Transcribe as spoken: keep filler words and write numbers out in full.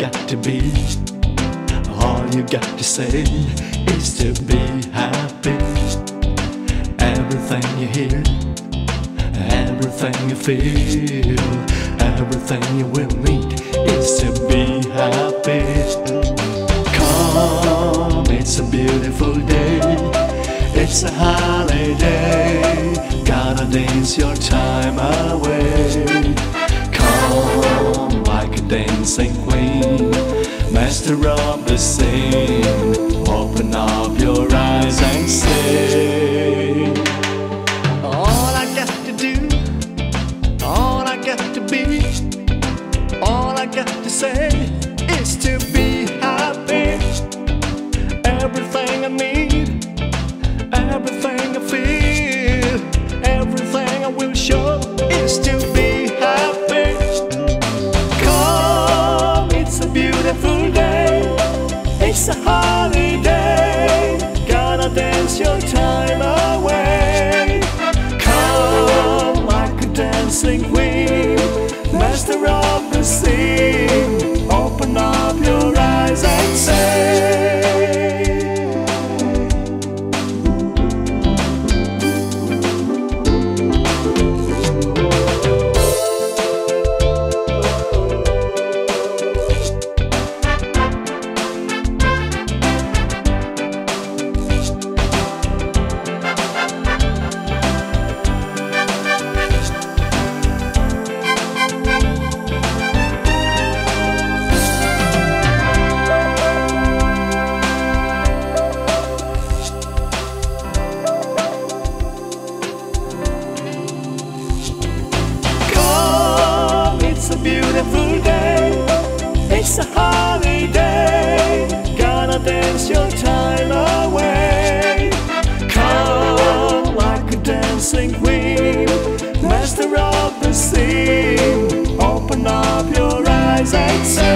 got to be, all you got to say is to be happy. Everything you hear, everything you feel, everything you will meet is to be happy. Come, it's a beautiful day, it's a holiday, gotta dance your time away. Come like a dancing queen, master of the scene, open up your eyes and sing. All I got to do, all I got to be, all I got to say is to be happy. Everything I need, everything I feel, everything I will show is to be happy. Come, it's a beautiful day, it's a holiday, gotta dance your time away. Come like a dancing queen, master of the scene, open up your eyes and say. Beautiful day, it's a holiday, gotta dance your time away. Come like a dancing queen, master of the scene, open up your eyes and say.